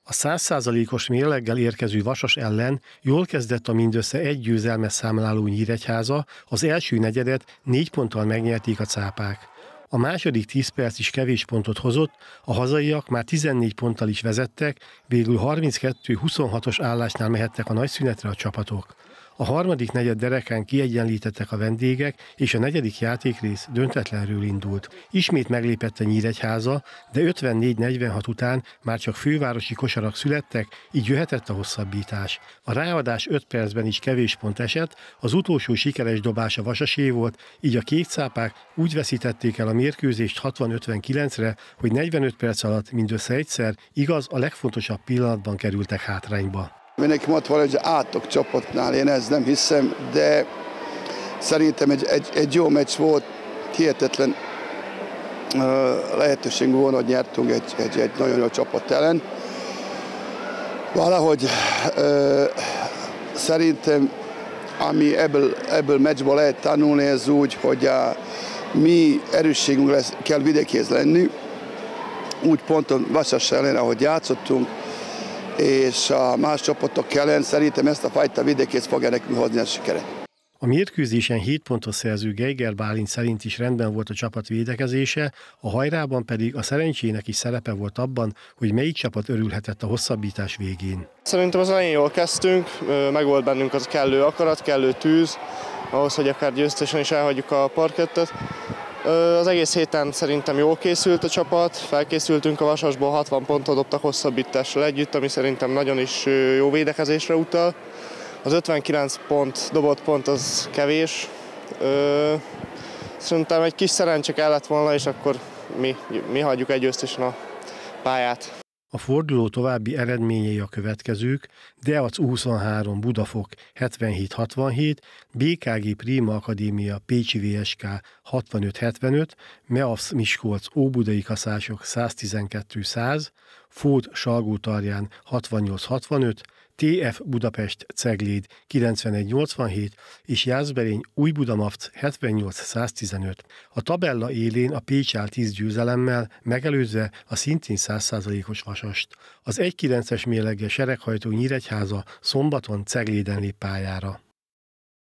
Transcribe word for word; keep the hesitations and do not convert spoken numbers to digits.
A száz százalékos mérleggel érkező Vasas ellen jól kezdett a mindössze egy győzelmet számláló Nyíregyháza, az első negyedet négy ponttal megnyerték a cápák. A második tíz perc is kevés pontot hozott, a hazaiak már tizennégy ponttal is vezettek, végül harminckettő huszonhatos állásnál mehettek a nagyszünetre a csapatok. A harmadik negyed derekán kiegyenlítettek a vendégek, és a negyedik játékrész döntetlenről indult. Ismét meglépett a Nyíregyháza, de ötvennégy negyvenhat után már csak fővárosi kosarak születtek, így jöhetett a hosszabbítás. A ráadás öt percben is kevés pont esett, az utolsó sikeres dobás a Vasasé volt, így a kékcápák úgy veszítették el a mérkőzést hatvan ötvenkilencre, hogy negyvenöt perc alatt mindössze egyszer, igaz, a legfontosabb pillanatban kerültek hátrányba. Mindenki mondta volna, hogy átok csapatnál, én ezt nem hiszem, de szerintem egy, egy, egy jó meccs volt, hihetetlen uh, lehetőségünk volna, hogy nyertünk egy, egy, egy nagyon jó csapat ellen. Valahogy uh, szerintem, ami ebből, ebből meccsből lehet tanulni, ez úgy, hogy a mi erősségünk lesz, kell vidékész lenni, úgy ponton Vasas ellen, ahogy játszottunk, és a más csapatok ellen szerintem ezt a fajta vidékész fogja nekünk hozni a sikeret. A mérkőzésen hét pontot szerző Geiger Bálint szerint is rendben volt a csapat védekezése, a hajrában pedig a szerencsének is szerepe volt abban, hogy melyik csapat örülhetett a hosszabbítás végén. Szerintem az elején jól kezdtünk, meg volt bennünk az kellő akarat, kellő tűz, ahhoz, hogy akár győztesen is elhagyjuk a parkettet. Az egész héten szerintem jól készült a csapat, felkészültünk a Vasasból, hatvan pontot dobtak hosszabbítással együtt, ami szerintem nagyon is jó védekezésre utal. Az ötvenkilenc pont, dobott pont az kevés. Szerintem egy kis szerencse kellett volna, és akkor mi, mi hagyjuk egy győztesen a pályát. A forduló további eredményei a következők: Deac U huszonhárom Budafok hetvenhét hatvanhét, bé ká gé Prima Akadémia Pécsi vé es ká hatvanöt hetvenöt, Meavs Miskolc Óbudai Kaszások száztizenkettő száz, Fót Salgótarján hatvannyolc hatvanöt, té ef Budapest Cegléd kilencvenegy nyolcvanhét és Jászberény Újbudamavc hetvennyolc száztizenöt. A tabella élén a Pécs áll tíz győzelemmel, megelőzve a szintén száz százalékos Vasast. Az egy kilences mérleggel sereghajtó Nyíregyháza szombaton Cegléden lép pályára.